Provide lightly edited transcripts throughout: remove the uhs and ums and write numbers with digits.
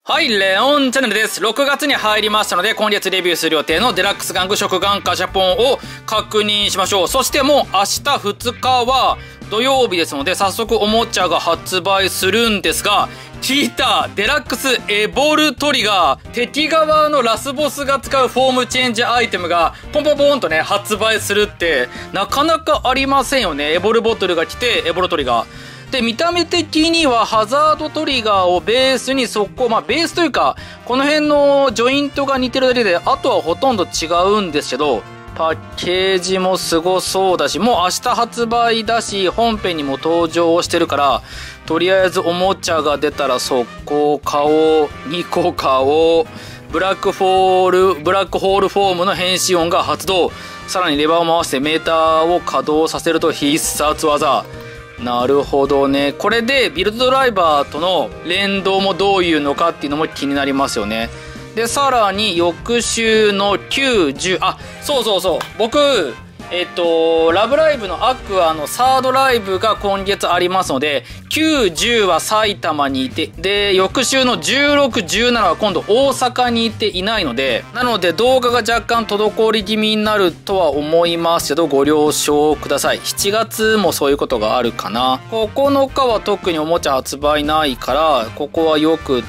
はい、レオンチャンネルです。6月に入りましたので、今月レビューする予定のデラックス玩具食玩ガシャポンを確認しましょう。そしてもう明日2日は土曜日ですので、早速おもちゃが発売するんですが、聞いたデラックスエボルトリガー、敵側のラスボスが使うフォームチェンジアイテムがポンポンポンとね、発売するってなかなかありませんよね。エボルボトルが来て、エボルトリガー。で、見た目的にはハザードトリガーをベースにベースというか、この辺のジョイントが似てるだけで、あとはほとんど違うんですけど、パッケージもすごそうだし、もう明日発売だし、本編にも登場してるから、とりあえずおもちゃが出たら速攻買おう、2個買おう、ブラックホールフォームの変身音が発動。さらにレバーを回してメーターを稼働させると必殺技。なるほどね。これでビルドドライバーとの連動もどういうのかっていうのも気になりますよね。で、さらに翌週の9、10、そう。僕、ラブライブのアクアのサードライブが今月ありますので、9、10は埼玉にいて、で、翌週の16、17は今度大阪にいていないので、なので動画が若干滞り気味になるとは思いますけど、ご了承ください。7月もそういうことがあるかな。9日は特におもちゃ発売ないから、ここはよくって、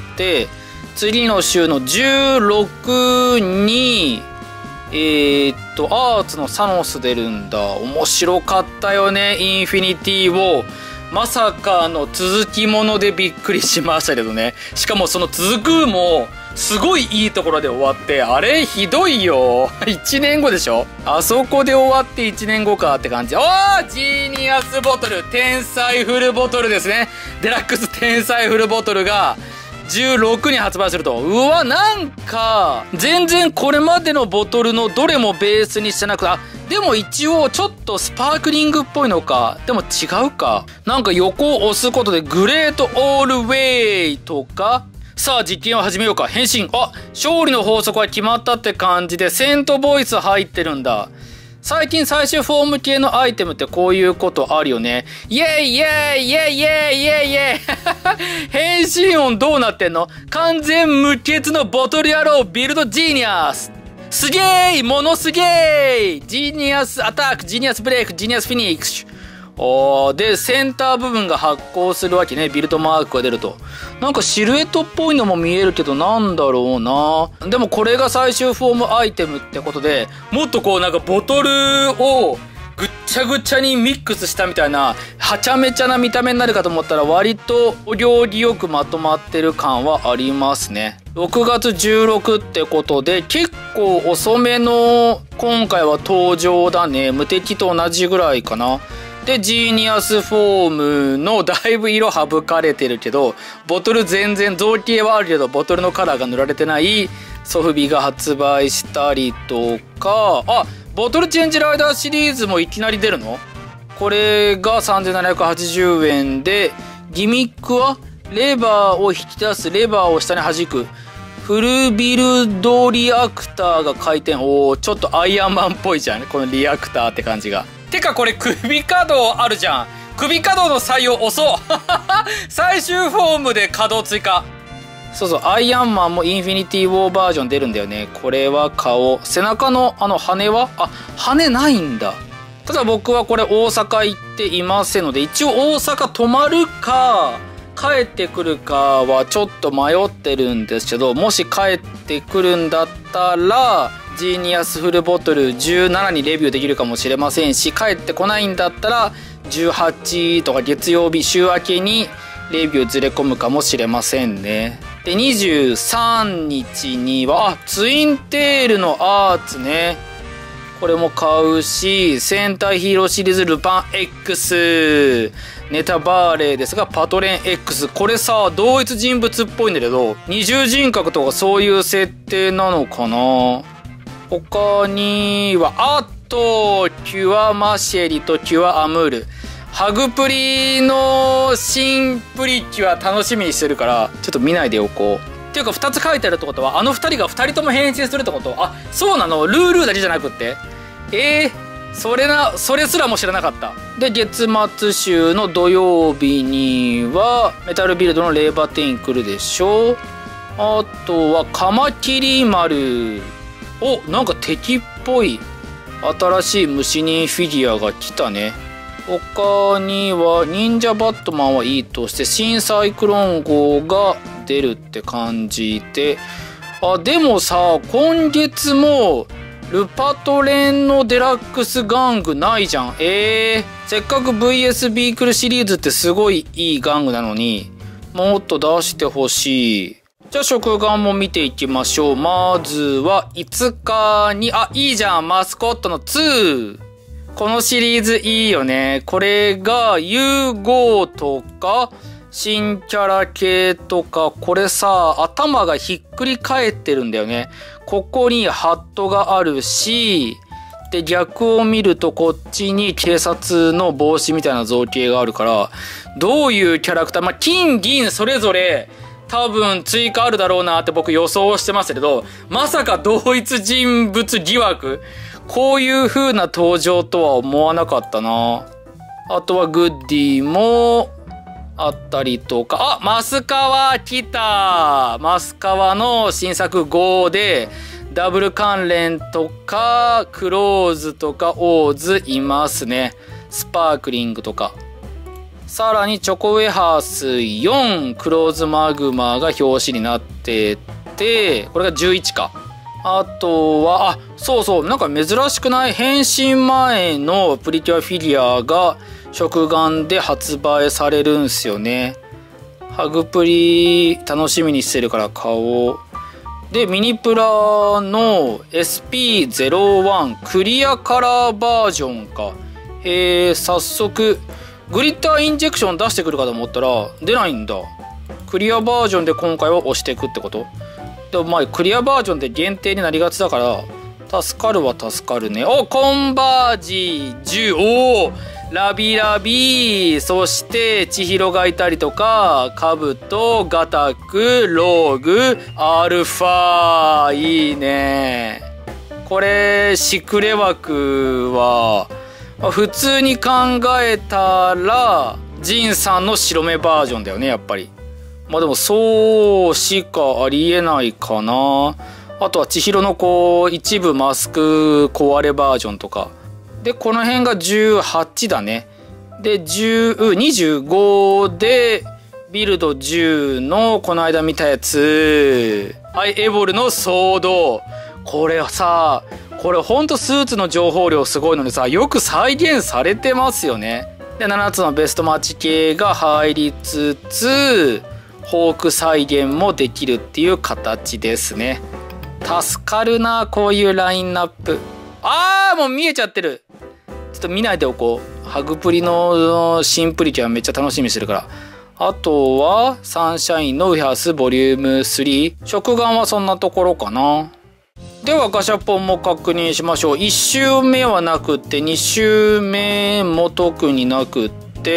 次の週の16に、アーツのサノス出るんだ。面白かったよね、インフィニティウォー。まさかの続きものでびっくりしましたけどね。しかもその続くも、すごいいいところで終わって、あれひどいよ。1年後でしょ。あそこで終わって1年後かって感じ。ジーニアスボトル、天才フルボトルですね。デラックス天才フルボトルが、16に発売すると。うわ、なんか、全然これまでのボトルのどれもベースにしてなくて、でも一応ちょっとスパークリングっぽいのか。でも違うか。なんか横を押すことでグレートオールウェイとか。さあ実験を始めようか。変身。勝利の法則は決まったって感じで、セントボイス入ってるんだ。最近最終フォーム系のアイテムってこういうことあるよね。イェイイェイイェイイェイイェイイェイ変身音どうなってんの？完全無欠のボトル野郎ビルドジーニアス。すげー、ものすげー、ジーニアスアタック、ジーニアスブレイク、ジーニアスフィニッシュ。で、センター部分が発光するわけね。ビルドマークが出ると。なんかシルエットっぽいのも見えるけど、なんだろうな。でもこれが最終フォームアイテムってことで、もっとこうなんかボトルをぐっちゃぐちゃにミックスしたみたいな、はちゃめちゃな見た目になるかと思ったら、割とお料理よくまとまってる感はありますね。6月16ってことで、結構遅めの今回は登場だね。無敵と同じぐらいかな。で、ジーニアスフォームのだいぶ色省かれてるけど、ボトル全然造形はあるけど、ボトルのカラーが塗られてないソフビが発売したりとか、ボトルチェンジライダーシリーズもいきなり出るの？これが3780円で、ギミックはレバーを引き出す、レバーを下に弾く。フルビルドリアクターが回転。ちょっとアイアンマンっぽいじゃん。このリアクターって感じが。てかこれ首可動あるじゃん。首可動の採用遅っ最終フォームで可動追加。そう、アイアンマンもインフィニティウォーバージョン出るんだよね。これは顔。背中の羽は羽ないんだ。ただ僕はこれ大阪行っていませんので、一応大阪泊まるか帰ってくるかはちょっと迷ってるんですけど、もし帰ってくるんだったらジーニアスフルボトル17にレビューできるかもしれませんし、帰ってこないんだったら18とか月曜日週明けにレビューずれ込むかもしれませんね。で、23日にはツインテールのアーツね。これも買うし、戦隊ヒーローシリーズルパン X、ネタバーレですがパトレン X。これさ、同一人物っぽいんだけど、二重人格とかそういう設定なのかな。他には、キュアマシェリとキュアアムール。ハグプリの新プリキュア楽しみにしてるから、ちょっと見ないでおこう。っていうか2つ書いてあるってことは、あの2人が2人とも変身するってこと？そうなの？ルールだけじゃなくって？それすらも知らなかった。で、月末週の土曜日には、メタルビルドのレーバーテイン来るでしょ。 あとはカマキリ丸。お、なんか敵っぽい新しい虫人フィギュアが来たね。他には忍者バットマンはいいとして新サイクロン号が出るって感じで、あ、でもさ、今月もルパトレンのデラックス玩具ないじゃん。せっかく VS ビークルシリーズってすごいいい玩具なのにもっと出してほしい。じゃあ食玩も見ていきましょう。まずは5日に、いいじゃん、マスコットの2。このシリーズいいよね。これが融合とか新キャラ系とか、これさ、頭がひっくり返ってるんだよね。ここにハットがあるし、で逆を見るとこっちに警察の帽子みたいな造形があるから、どういうキャラクター、金銀それぞれ多分追加あるだろうなって僕予想してましたけど、まさか同一人物疑惑、こういう風な登場とは思わなかったな。あとはグッディもあったりとか、マスカワ来た。マスカワの新作5でダブル関連とかクローズとかオーズいますね。スパークリングとか。さらにチョコウェハース4クローズマグマが表紙になってて、これが11か。あとはそうそう、なんか珍しくない？変身前のプリキュアフィギュアが食玩で発売されるんすよね。ハグプリ楽しみにしてるから買おう。でミニプラの SP01 クリアカラーバージョンか。早速グリッターインジェクション出してくるかと思ったら出ないんだ。クリアバージョンで今回は押していくってこと。でもクリアバージョンで限定になりがちだから助かるは助かるね。コンバージ10、ラビラビ、そして千尋がいたりとか、カブト、ガタク、ローグ、アルファ、いいね。これシクレ枠は普通に考えたらジンさんの白目バージョンだよね、やっぱり。でもそうしかありえないかな。あとは千尋の一部マスク壊れバージョンとかで、この辺が18だね。で25でビルド10のこの間見たやつ、エボルのソード。これさ、これほんとスーツの情報量すごいのでさ、よく再現されてますよね。で7つのベストマッチ系が入りつつホーク再現もできるっていう形ですね。助かるな、こういうラインナップ。もう見えちゃってる。ちょっと見ないでおこう。ハグプリの新プリキュアめっちゃ楽しみにしてるから。あとはサンシャインのウェハースボリューム3。食玩はそんなところかな。ではガシャポンも確認しましょう。1周目はなくって2周目も特になくって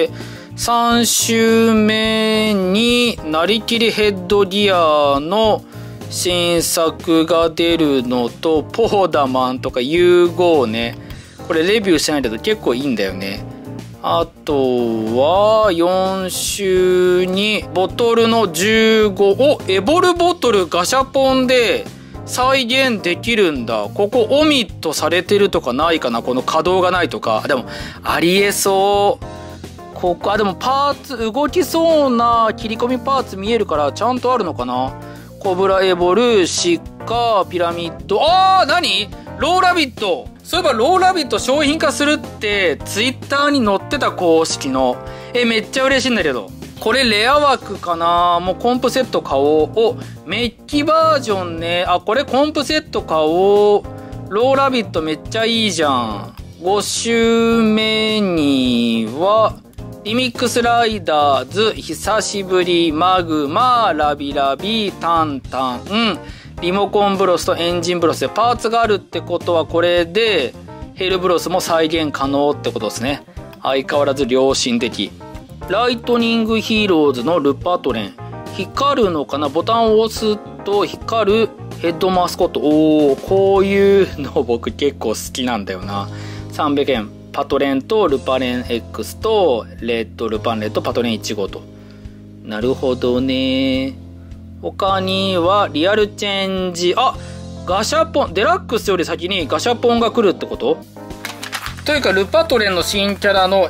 、3周目になりきりヘッドギアの新作が出るのと、ポーダマンとか融合ね。これレビューしてないけど結構いいんだよね。あとは4周にボトルの15、エボルボトルガシャポンで再現できるんだ。ここオミットされてるとかないかな、この可動がないとか。でもありえそう。ここでもパーツ動きそうな切り込みパーツ見えるからちゃんとあるのかな。コブラエボル、シッカー、ピラミッド。何？ローラビット。そういえばローラビット商品化するってツイッターに載ってた、公式の。めっちゃ嬉しいんだけど。これレア枠かな。もうコンプセット買おう。メッキバージョンね。これコンプセット買おう。ローラビットめっちゃいいじゃん。5周目にはリミックスライダーズ、久しぶり、マグマ、ラビラビ、タンタン、リモコンブロスとエンジンブロスでパーツがあるってことは、これでヘルブロスも再現可能ってことですね。相変わらず良心的。ライトニングヒーローズのルパトレン。光るのかな、ボタンを押すと光るヘッドマスコット。こういうの僕結構好きなんだよな。300円。パトレンとルパレン X とレッドルパンレッドパトレン1号と。なるほどね。 他にはリアルチェンジ、ガシャポン、デラックスより先にガシャポンが来るってこと？というかルパトレンの新キャラの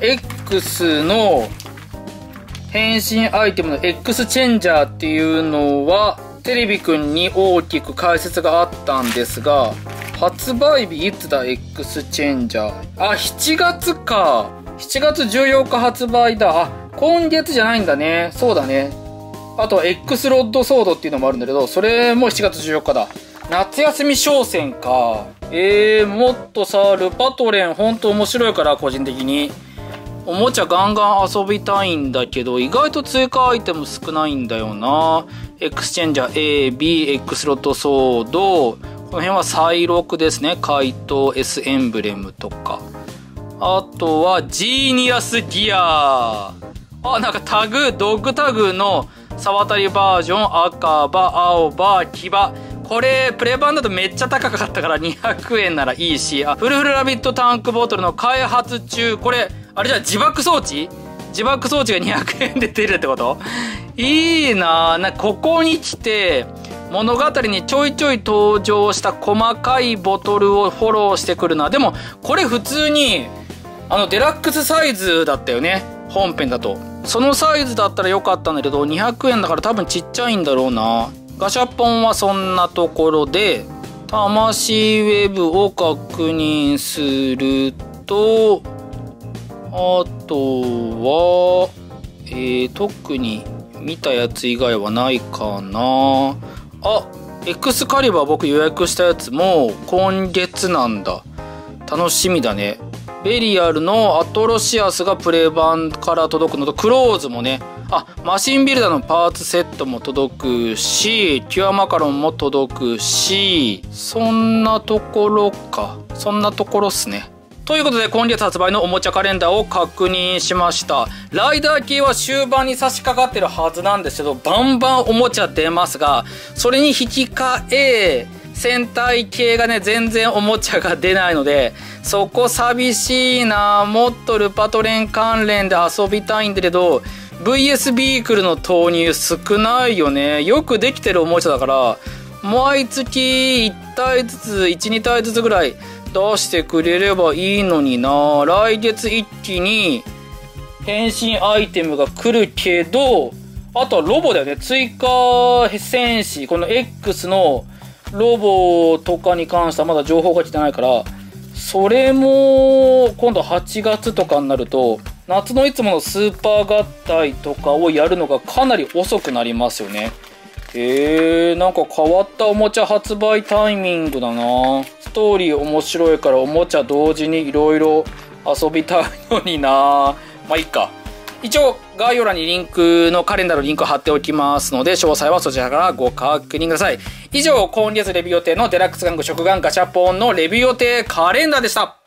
X の変身アイテムの X チェンジャーっていうのはテレビくんに大きく解説があったんですが、発売日いつだ？ X チェンジャー、7月か。7月14日発売だ。今月じゃないんだね。そうだね。あと X ロッドソードっていうのもあるんだけど、それも7月14日だ。夏休み商戦か。もっとさ、ルパトレンほんと面白いから、個人的におもちゃガンガン遊びたいんだけど、意外と追加アイテム少ないんだよな。X チェンジャー A、B、X ロッドソード、この辺は再録ですね。怪盗 S エンブレムとか、あとはジーニアスギア。なんかタグ、ドッグタグの沢渡りバージョン、赤羽、青羽、騎馬。これプレ版だとめっちゃ高かったから200円ならいいし、フルフルラビットタンクボトルの開発中。これあれじゃ、自爆装置が200円で出るってこと？いいなぁ。ここに来て物語にちょいちょい登場した細かいボトルをフォローしてくるな。でもこれ普通にデラックスサイズだったよね、本編だと。そのサイズだったらよかったんだけど、200円だから多分ちっちゃいんだろうな。ガシャポンはそんなところで、魂ウェブを確認すると、あとは特に見たやつ以外はないかな。エクスカリバー僕予約したやつも今月なんだ。楽しみだね。ベリアルのアトロシアスがプレ版から届くのと、クローズもね、マシンビルダーのパーツセットも届くし、キュアマカロンも届くし、そんなところっすね。ということで今月発売のおもちゃカレンダーを確認しました。ライダー系は終盤に差し掛かってるはずなんですけど、バンバンおもちゃ出ますが、それに引き換え戦隊系がね、全然おもちゃが出ないので、そこ寂しいな。もっとルパトレン関連で遊びたいんだけど、 VS ビークルの投入少ないよね。よくできてるおもちゃだから、毎月1体ずつ 1,2 体ずつぐらい出してくれればいいのにな。来月一気に変身アイテムが来るけど、あとはロボだよね。追加戦士、この X のロボとかに関してはまだ情報が来てないから、それも今度8月とかになると、夏のいつものスーパー合体とかをやるのがかなり遅くなりますよね。なんか変わったおもちゃ発売タイミングだな。ストーリー面白いからおもちゃ同時にいろいろ遊びたいのにな。まあいいか。一応概要欄にリンクのカレンダーのリンクを貼っておきますので、詳細はそちらからご確認ください。以上、今月レビュー予定のデラックス玩具食玩ガシャポンのレビュー予定カレンダーでした。